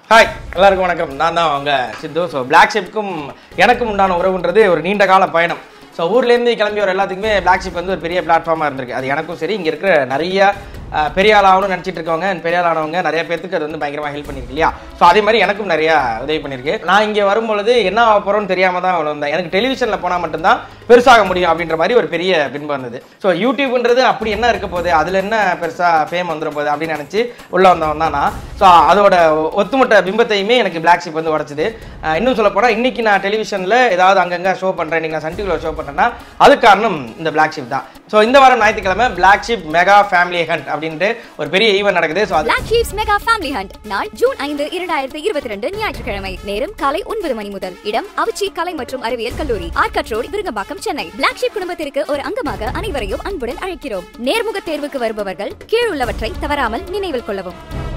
Hi எல்லாருக்கும் வணக்கம். நான் தான் அவங்க சித்து. ஸோ பிளாக்ஷிப்க்கும் எனக்கும் உண்டான உறவுன்றது ஒரு நீண்ட கால பயணம். ஸோ ஊர்லேருந்து கிளம்பி வர எல்லாத்துக்குமே பிளாக்ஷிப் வந்து ஒரு பெரிய பிளாட்ஃபார்மாக இருந்திருக்கு. அது எனக்கும் சரி, இங்கே இருக்கிற நிறைய பெரிய ஆளாகணும்னு நினச்சிட்டு இருக்கவங்க, பெரிய ஆளானவங்க நிறைய பேருக்கு அது வந்து பயங்கரமாக ஹெல்ப் பண்ணியிருக்கு இல்லையா? ஸோ அதே மாதிரி எனக்கும் நிறையா உதவி பண்ணியிருக்கு. நான் இங்கே வரும்பொழுது என்ன ஆக போகிறோன்னு தெரியாமல் தான் வந்தேன். எனக்கு டெலிவிஷனில் போனால் மட்டும்தான் பெருசாக முடியும் அப்படின்ற மாதிரி ஒரு பெரிய பின்பம் இருந்தது. ஸோ யூடியூப்ன்றது அப்படி என்ன இருக்க போகுது, அதில் என்ன பெருசாக ஃபேம் வந்துட போகுது அப்படின்னு நினச்சி உள்ளே வந்தவன் தான் நான். ஸோ அதோட ஒத்துமொட்ட பிம்பத்தையுமே எனக்கு பிளாக்ஷிப் வந்து உடச்சிது. இன்னும் சொல்ல போனால் இன்றைக்கி நான் டெலிவிஷனில் ஏதாவது அங்கங்கே ஷோ பண்ணுறேன், இன்றைக்கி நான் சன் டிவியில் ஷோ பண்ணுறேன்னா அதுக்கு காரணம் இந்த பிளாக்ஷிப் தான். ஸோ இந்த வாரம் ஞாயிற்றுக்கிழமை பிளாக்ஷிப் மெகா ஃபேமிலி ஹண்ட் அப்படின்ட்டு ஒரு பெரிய ஈவென்ட் நடக்குது. So Blacksheep's mega family hunt நாள் ஜூன் 5, 2022 ஞாயிற்றுக்கிழமை. நேரம் காலை 9 மணி முதல். இடம் அவச்சி கலை மற்றும் அறிவியல் கல்லூரி, ஆர்கட் ரோடு, விருங்கம்பாக்கம், சென்னை. பிளாக்ஷிப் குடும்பத்திற்கு ஒரு அங்கமாக அனைவரையும் அன்புடன் அழைக்கிறோம். நேர்முக தேர்வுக்கு வருபவர்கள் கீழுள்ளவற்றை தவறாமல் நினைவில் கொள்ளவும்.